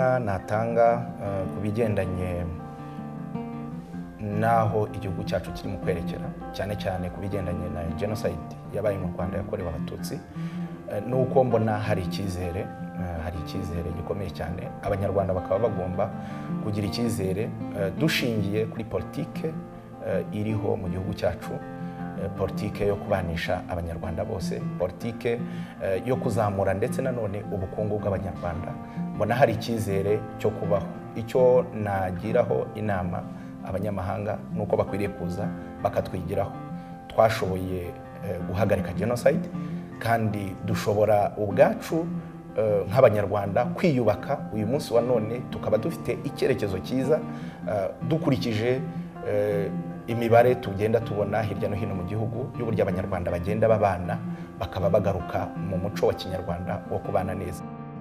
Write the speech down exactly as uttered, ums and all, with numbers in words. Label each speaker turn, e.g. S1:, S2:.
S1: ubutumwa natanga ku bigendanye naho igihugu cyacu kiri mu kwerekera cyane cyane ku bigendanye na genocide yabaye mu Rwanda yakorewe abatutsi nuko mbona hari icyizere hari icyizere gikomeye cyane abanyarwanda bakaba bagomba kugira icyizere dushingiye kuri politike iriho mu gihugu cyacu, politike yo kubanisha abanyarwanda bose, politike yo kuzamura ndetse nanone ubukungu bw'abanyarwanda. Mbona hari icyizere cyo kubaho. Icyo nagiraho inama abanyamahanga nuko bakwiriye kuza bakatwigiraho. Twashoboye guhagarika genocide kandi dushobora ubwacu nk'abanyarwanda kwiyubaka uyu munsi wa none tukaba dufite icyerekezo cyiza dukurikije imibare tugenda tubona hirya no hino mu gihugu y'uburyo abanyarwanda bagenda babana bakaba bagaruka mu muco wa kinyarwanda wo kubana neza.